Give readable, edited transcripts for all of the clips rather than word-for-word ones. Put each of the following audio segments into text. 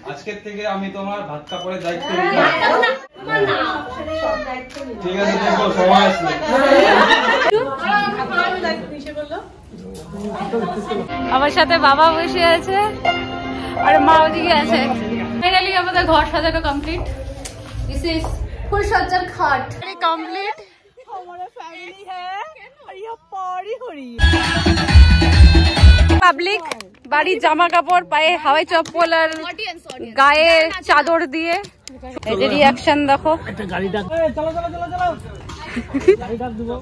আজকের থেকে আমি তোমার ভাত কাপড়ের দায়িত্ব নিলাম। ঠিক আছে, দেখো সময় আসলে আমার সাথে বাবা বসে আছে আর মা ওদিকে আছে। ফাইনালি আমাদের ঘর সাজানো কমপ্লিট। দিস ইজ ফুল সজ্জার খাট কমপ্লিট। हमारा फैमिली है और ये पार्टी हो रही है। পাবলিক বাড়ির জামা কাপড় পায়ে হাওয়াই চপ্পল আর গায়ে চাদর দিয়ে এদের রিঅ্যাকশন দেখো। একটা গাড়ি ডাক, চলো চলো চলো চলো, গাড়ি ডাক দেবো।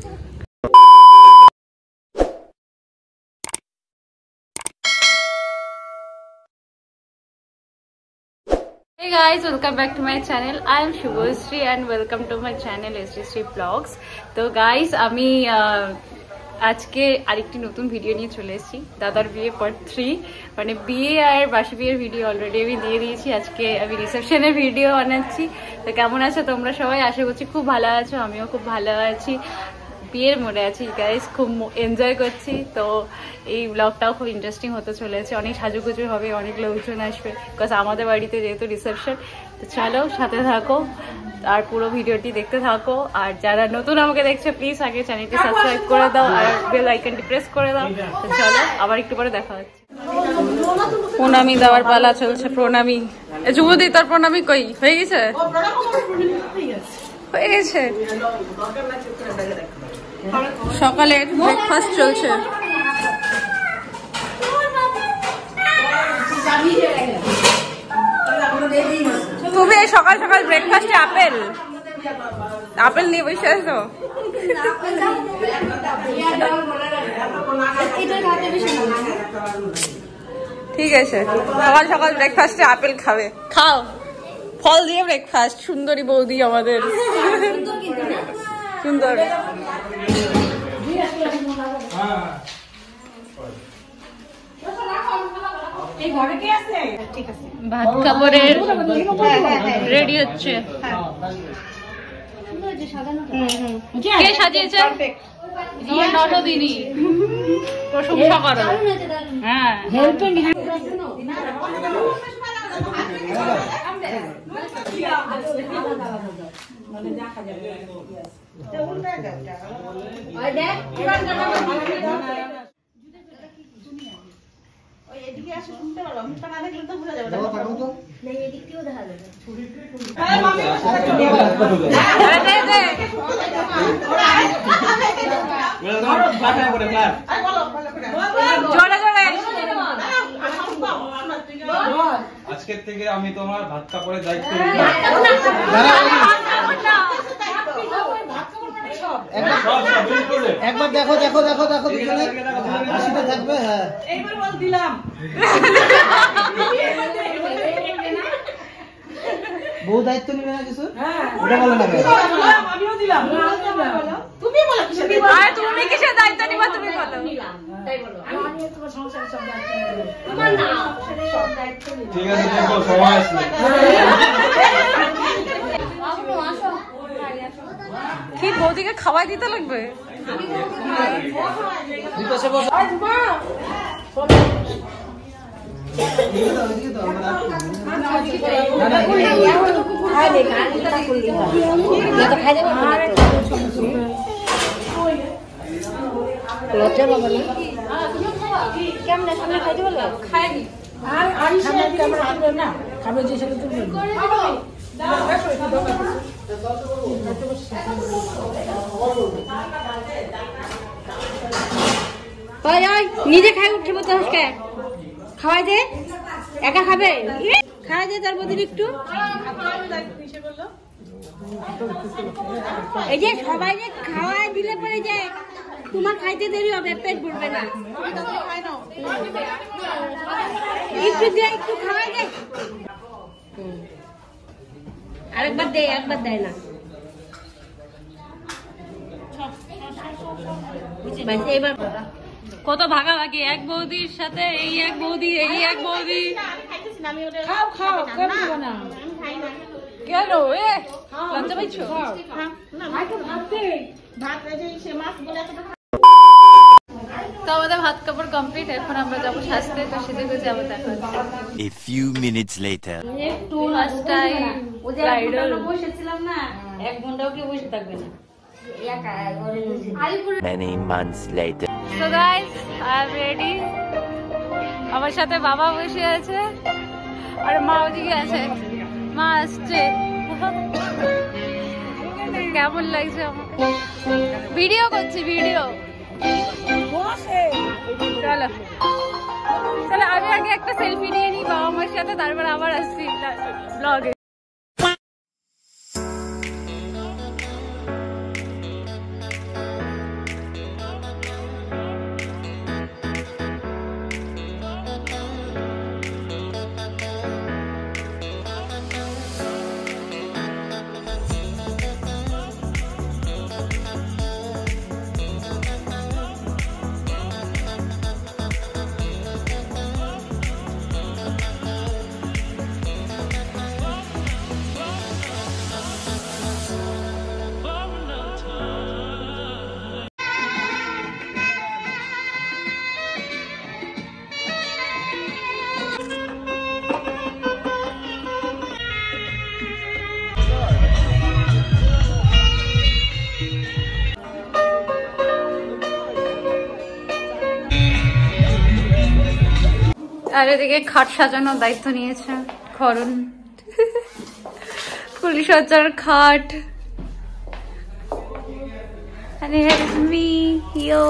Hey guys, welcome back to my channel. I am Shubhasree and welcome to my channel SJSree Vlogs. তো গাইস আমি আজকে আরেকটি নতুন ভিডিও নিয়ে চলে এসেছি। দাদার বিয়ে পার্ট 3, মানে বিয়ে আর বাসি বিয়ের ভিডিও অলরেডি আমি দিয়ে দিয়েছি। আজকে আমি রিসেপশনের ভিডিও বানাচ্ছি। তো কেমন আছো তোমরা সবাই? আশা করছি খুব ভালো আছো, আমিও খুব ভালো আছি। বিয়ের মনে আছি গাইস, খুব এনজয় করছি। তো এই ব্লগটাও খুব ইন্টারেস্টিং হতে চলেছে, অনেক সাজুগুজু হবে, অনেক লোকজন আসবে বিকজ আমাদের বাড়িতে যেহেতু রিসেপশন। তো চলো সাথে থাকো আর পুরো ভিডিওটি দেখতে থাকো। আর যারা নতুন আমাকে দেখছে প্লিজ আগে চ্যানেলটি সাবস্ক্রাইব করে দাও আর বেল আইকনটি প্রেস করে দাও। তো চলো আবার একটু পরে দেখা হচ্ছে। প্রণামী দেওয়ার পালা চলছে। প্রণামী যুবদি, তোর প্রণামী কই হয়ে গেছে? হয়ে গেছে। সকালের ব্রেকফাস্ট চলছে। তুমি এই সকাল সকাল ব্রেকফাস্টে আপেল নিয়ে বসে আছো? ঠিক আছে, সকাল সকাল ব্রেকফাস্টে আপেল খাবে, খাও। ফল দিয়ে ব্রেকফাস্ট, সুন্দরী বৌদি আমাদের। সুন্দর। ভাত কাপড়ের রেডি হচ্ছে। কে সাজিয়েছে? নটদিনী, প্রশংসা করো। হ্যাঁ আজকের থেকে আমি তোমার ভাত কাপড়ের দায়িত্ব নিলাম। একবার দেখো দেখো দেখো দেখো পিছনে হাসিটা থাকবে। হ্যাঁ এইবার বল দিলাম। বউ দায়িত্ব নিবে না কিছু? হ্যাঁ ওটা বলো না। আমিও দিলাম। তুমি বলো কিসের দায়িত্ব? আরে তুমি কিসের দায়িত্ব নিবা? তুমি বলো। তাই বলো। আমি তোমার সংসারের সব দায়িত্ব নেব। তোমার না সংসারের সব দায়িত্ব নেব। ঠিক আছে, দেখো সময় আসলে কি বৌদিকে খাওয়াই দিতে লাগবে? কেমন সামনে খাইতে বলবো? খাইনি খাবে যে সেটা তুমি নিজে খাই উঠে বলতে হসকে খাওয়াই দে। একা খাবে? খাওয়াই দে তার মধ্যে একটু। এই যে সবাই যে খাওয়াই দিলে পরে যে তোমার খাইতে দেরি হবে, পেট ভরবে না। একটু দে, একটু খাওয়াই দে। আরেকবার দে, একবার দেয় না। এবার কত ভাগাভাগি, এক বৌদির সাথে এই এক বৌদি, এই এক বৌদি। খাও খাও, কেন না? কেন এ লজ্জা পাইছো? তো আমাদের ভাত কাপড় কমপ্লিট, এখন আমরা যাবো সাজতে, তো সেজে গুজে আবার দেখা হচ্ছে। A few minutes later. একটু লাস্টাই ব্রাইডাল বসেছিলাম না, 1 ঘন্টাও কি বসে থাকবে না। Many months later. So guys, I am ready. আমার সাথে বাবা বসে আছে আর মা ওদিকে আছে, মা আসছে। কেমন লাগছে আমাকে? ভিডিও করছি, ভিডিও। চলো চলো, আমি আগে একটা সেলফি নিয়ে নিই বাবা মার সাথে, তারপর আবার আসছি ব্লগে। আর এদিকে খাট সাজানোর দায়িত্ব নিয়েছে খরণ, ফুলসজ্জার খাট। And here is me, yo.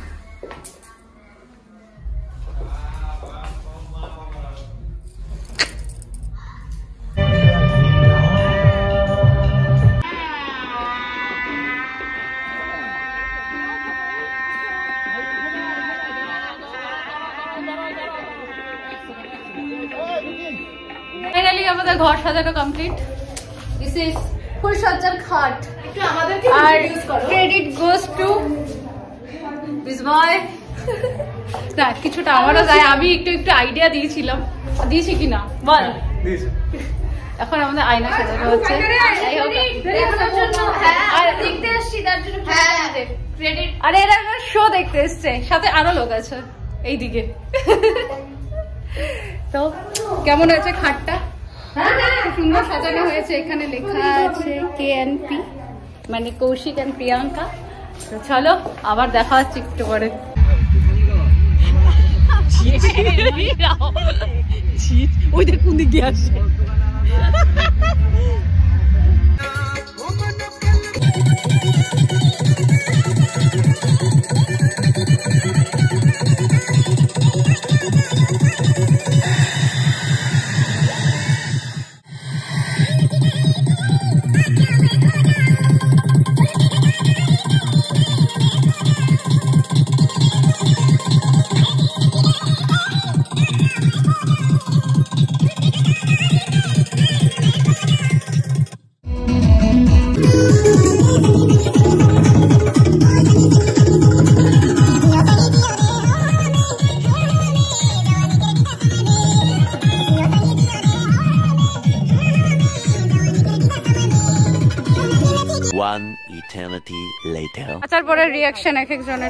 Finally আমাদের ঘর সাজানো কমপ্লিট। দিস ইজ ফুলসজ্জার খাট। আর credit goes to this boy. না, কিছুটা আমারও যায়, আমি একটু একটু আইডিয়া দিয়েছিলাম, দিয়েছি কিনা বল। এখন আমাদের আয়না সাজানো হচ্ছে। আরে এরা শো দেখতে এসছে, সাথে আরো লোক আছে এইদিকে। তো কেমন হয়েছে খাটটা? খুব সুন্দর সাজানো হয়েছে। এখানে লেখা আছে KNP, মানে কৌশিক এন্ড প্রিয়াঙ্কা। তো চলো আবার দেখা হচ্ছে একটু পরে। ওই দেখ কোন দিক দিয়ে আসছে। One eternity later. আচার পরে রিঅ্যাকশন এক একজনের।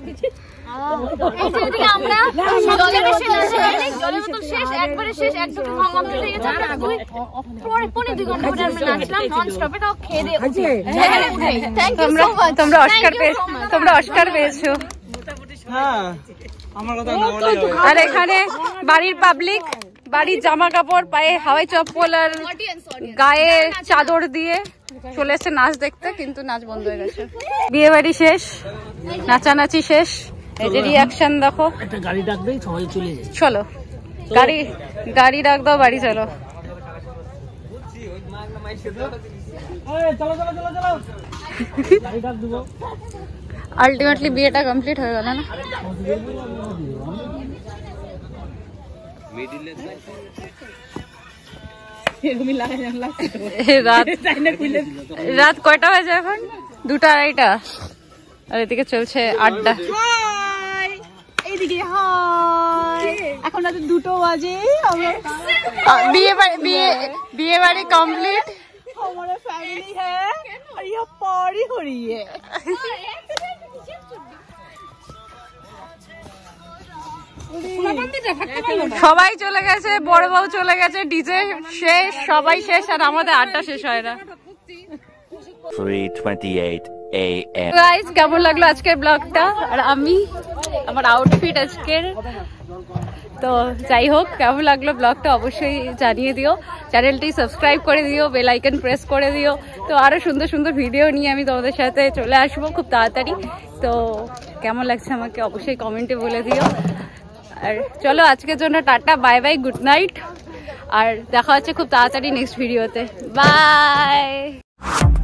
আমরা জলের বোতল শেষ, একবারে শেষ, একদম কমপ্লিট হয়ে গেছে। আমরা পরে 2 ঘন্টা পরে আমরা নাচলাম নন স্টপে। তাও খেয়ে দিয়ে থ্যাংক ইউ সো মাচ। তোমরা অস্কার পেয়েছো। হ্যাঁ, আমার কথা না বলে। আর এখানে বাড়ির পাবলিক, বাড়ির জামা কাপড়, পায়ে হাওয়াই চপ্পল আর গায়ে চাদর দিয়ে চলে এসছে নাচ দেখতে, কিন্তু নাচ বন্ধ হয়ে গেছে। বিয়ে বাড়ি শেষ, নাচানাচি শেষ, এই যে রিঅ্যাকশন দেখো। একটা গাড়ি ডাক দেই, সবাই চলে যায়। চলো গাড়ি ডাক দাও, বাড়ি চলো। গাড়ি ডাক দিব। আলটিমেটলি বিয়েটা কমপ্লিট হয়ে গেল না? রাত কয়টা বাজে এখন? 2টা 2:30। আর এদিকে চলছে আড্ডা। এখন রাতে 2টো বাজে। বিয়ে বাড়ি কমপ্লিট। हमारा फैमिली है और ये पार्टी हो रही है। সবাই চলে গেছে, বড় বউ চলে গেছে, ডিজে শেষ, সবাই শেষ, আর আমাদের আড্ডা শেষ হয় না। 3:28 a.m. গাইস কেমন লাগলো আজকের ব্লগটা, আর আমি আমার আউটফিট আজকের। তো যাই হোক, কেমন লাগলো ব্লগটা অবশ্যই জানিয়ে দিও, চ্যানেলটি সাবস্ক্রাইব করে দিও, বেল আইকন প্রেস করে দিও। তো আরো সুন্দর সুন্দর ভিডিও নিয়ে আমি তোমাদের সাথে চলে আসবো খুব তাড়াতাড়ি। তো কেমন লাগছে আমাকে অবশ্যই কমেন্টে বলে দিও। আর চলো আজকের জন্য tata, bye bye, good night, আর দেখা হচ্ছে খুব তাড়াতাড়ি নেক্সট ভিডিওতে। বাই।